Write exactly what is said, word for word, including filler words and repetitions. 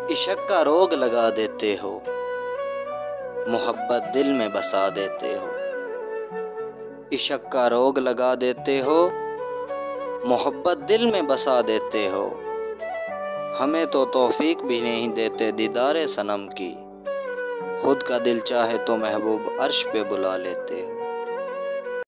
इश्क का रोग लगा देते हो, मोहब्बत दिल में बसा देते हो। इश्क का रोग लगा देते हो, मोहब्बत दिल में बसा देते हो। हमें तो तौफीक भी नहीं देते दीदारे सनम की, खुद का दिल चाहे तो महबूब अर्श पे बुला लेते हो।